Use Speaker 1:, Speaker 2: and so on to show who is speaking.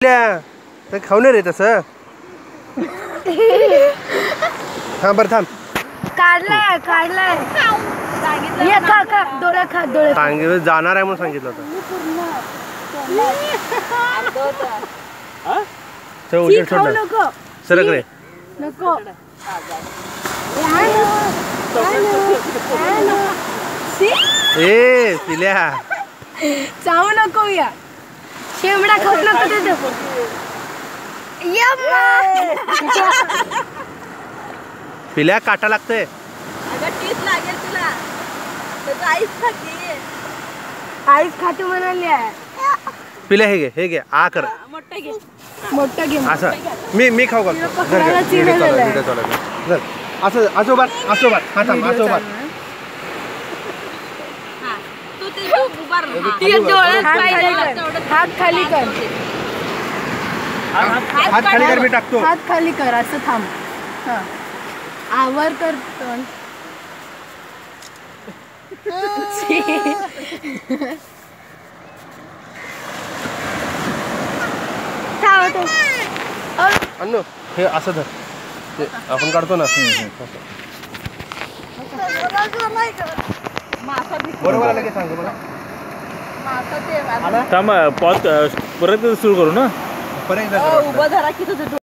Speaker 1: खाऊ रे तसं. हा बरं थांब.
Speaker 2: काढलाय काढलाय डोळे खा डोळे.
Speaker 1: सांगितलं जाणार आहे म्हणून सांगितलं होतं.
Speaker 2: नको
Speaker 1: सरक रे.
Speaker 2: नको
Speaker 1: ए पिल्या
Speaker 2: चावू नको या शेंबडा खाऊ नको तुझं.
Speaker 1: पिल्या काटा लागतोय.
Speaker 2: आईस खाते म्हणाली आहे.
Speaker 1: पिल्या हे घे आ कर
Speaker 2: मोठं घे
Speaker 1: असं. मी खाऊ घालतो. असं असं उभा असं उभा. हा थांब असं उभा.
Speaker 2: हात खाली कर.
Speaker 1: हात खाली कर. मी टाकतो.
Speaker 2: हात खाली कर असं थांब. आवर कर तोंड.
Speaker 1: अन्नू हे असं धर. ते आपण काढतो ना. बरोबर आलं की सांगतो मला.
Speaker 3: थांबा परत सुरू करू ना.
Speaker 1: परत एकदा
Speaker 4: उभं धरा की तुझं